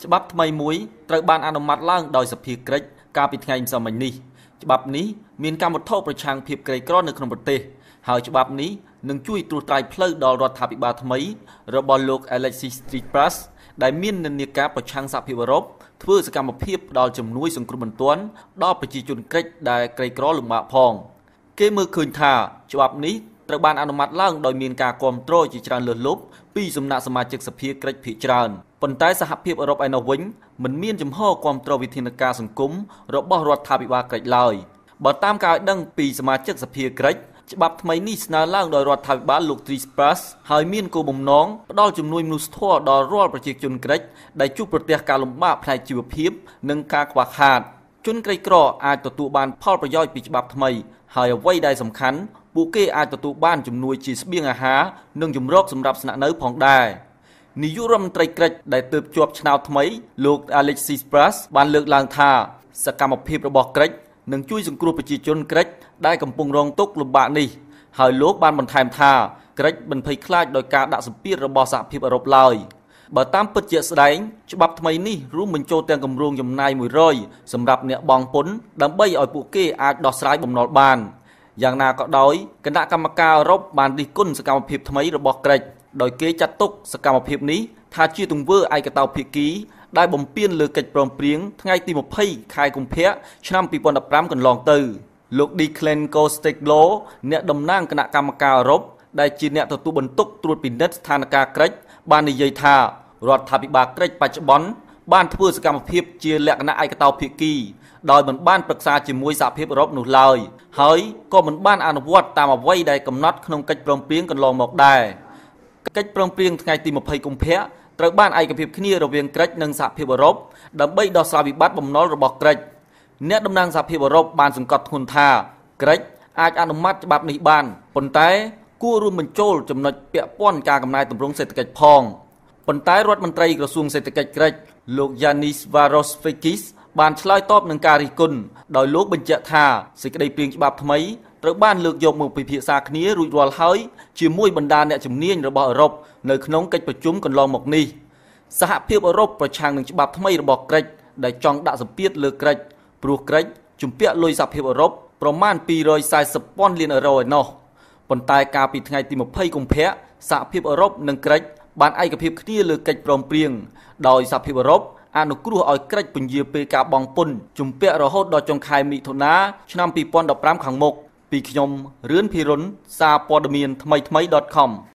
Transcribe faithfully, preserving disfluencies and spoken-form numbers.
ច្បាប់ថ្មីមួយត្រូវបានអនុម័តឡើងដោយសភាក្រិចកាលពីថ្ងៃម្សិលមិញនេះច្បាប់នេះមានកម្មវត្ថុប្រឆាំងភាពក្រីក្រនៅក្នុងប្រទេសហើយច្បាប់នេះនឹងជួយត្រួសត្រាយផ្លូវដល់រដ្ឋាភិបាលថ្មីរបស់លោក Alexis Tsipras ដែលមាននិន្នាការប្រឆាំងសហភាពអឺរ៉ុបធ្វើសកម្មភាពផ្ដល់ជំនួយសង្គ្រោះបន្ទាន់ដល់ប្រជាជនក្រិចដែលក្រីក្រលំបាកផងគេមើលឃើញថាច្បាប់នេះត្រូវបានអនុម័តឡើងដោយមានការគាំទ្រជាច្រើនលើសលប់ពីសំណាក់សមាជិកសភាក្រិចភាគច្រើនប៉ុន្តែសហភាពអឺរ៉ុបឯណោះវិញមិនមានចំហគាំទ្រវិធានការសង្គមរបស់រដ្ឋាភិបាលក្រិចឡើយបើតាមការឲ្យដឹងពីសមាជិកសភាក្រិចច្បាប់ថ្មីនេះស្នើឡើងដោយរដ្ឋាភិបាលលោក Tsipras ហើយមានគោលបំណងផ្ដល់ជំនួយមនុស្សធម៌ដល់រាល់ប្រជាជនក្រិចដែលជួបប្រទះការលំបាកផ្នែកជីវភាពនិងការខ្វះខាតជនក្រីក្រអាចទទួលបានផលប្រយោជន៍ពីច្បាប់ថ្មីហើយអ្វីដែលសំខាន់ពួកគេអាចទទួលបានជំនួយជាស្បៀងអាហារនិងជំរកសម្រាប់ស្នាក់នៅផងដែរនាយករដ្ឋមន្ត្រីក្រិចដែលទើបជាប់ឆ្នោតថ្មីលោក Alexis Tsipras បានលើកឡើងថាសកម្មភាពរបស់ក្រិចនឹងជួយសង្គ្រោះប្រជាជនក្រិចដែលកំពុងរងទុក្ខលំបាកនេះហើយលោកបានបន្ថែមថាក្រិចមិនភ័យខ្លាចដោយការដាក់សម្ពាធរបស់សហភាពអឺរ៉ុបឡើយបើតាមពិតជាក់ស្ដែងច្បាប់ថ្មីនេះរួមបញ្ចូលទាំងគម្រោងចំណាយមួយរយសម្រាប់អ្នកបង់ពន្ធដើម្បីឲ្យពួកគេអាចដោះស្រាយបំណុលបានយ៉ាងណាក៏ដោយគណៈកម្មការអឺរ៉ុបបានរិះគន់សកម្មភាពថ្មីរបស់ក្រិចដោយគេចាត់ទុកសកម្មភាពនេះថាជាទង្វើឯកតោភាគីដែលបំពានលើកិច្ចព្រមព្រៀងថ្ងៃទីម្ភៃខែកុម្ភៈឆ្នាំពីរពាន់ដប់ប្រាំកន្លងទៅលោក Declan Costello អ្នកតំណាងគណៈកម្មការអឺរ៉ុបដែលជាអ្នកទទួលបន្ទុកត្រួតពិនិត្យស្ថានភាពក្រិចបាននិយាយថារដ្ឋាភិបាលក្រិចបច្ចុប្បន្នបានធ្វើសកម្មភាពជាលក្ខណៈឯកតោភាគីដោយមិនបានប្រឹក្សាជាមួយសហភាពអឺរ៉ុបនោះឡើយហើយក៏មិនបានអនុវត្តតាមអ្វីដែលកំណត់ក្នុងកិច្ចព្រមព្រៀងកន្លងមកដែរកិច្ចព្រមព្រៀងថ្ងៃទីម្ភៃកុម្ភៈត្រូវបានឯកភាពគ្នារវាងក្រិចនិងសហភាពអឺរ៉ុបដើម្បីដោះស្រាយវិបត្តិបំណុលរបស់ក្រិចអ្នកតំណាងសហភាពអឺរ៉ុបបានសង្កត់ធ្ងន់ថាក្រិចអាចអនុម័តច្បាប់នេះបានប៉ុន្តែគួររួមបញ្ចូលចំណុចពាក់ព័ន្ធការកំណែទម្រង់សេដ្ឋកិច្ចផងប៉ុន្តែរដ្ឋមន្ត្រីក្រសួងសេដ្ឋកិច្ចក្រិចលោក Yanis Varoufakis បានឆ្លើយតបនឹងការរិះគន់ដោយលោកបញ្ជាក់ថាសេចក្តីព្រាងច្បាប់ថ្មីត្រូវបានលើកយកមកពិភាក្សាគ្នារួចរាល់ហើយជាមួយបណ្ដាអ្នកជំនាញរបស់អឺរ៉ុបនៅក្នុងកិច្ចប្រជុំកន្លងមកនេះសហភាពអឺរ៉ុបប្រឆាំងនឹងច្បាប់ថ្មីរបស់ក្រិចដែលចង់ដាក់សម្ពាធលើក្រិចព្រោះក្រិចជំពាក់លុយសហភាពអឺរ៉ុបប្រមាណពីររយសែសិបពាន់លានអឺរ៉ូឯណោះប៉ុន្តែកាលពីថ្ងៃទីម្ភៃកុម្ភៈសហភាពអឺរ៉ុបនិងក្រិចបានឯកភាពគ្នាលើកិច្ចព្រមព្រៀងដោយសហភាពអឺរ៉ុបអនុគ្រោះឲ្យក្រិចពន្យាពេលការបង់ពន្ធជំពាក់រហូតដល់ចុងខែមិថុនាឆ្នាំពីរពាន់ដប់ប្រាំខាងមុខពីខ្ញុំរឿនភិរុនសារព័ត៌មានថ្មីថ្មី .com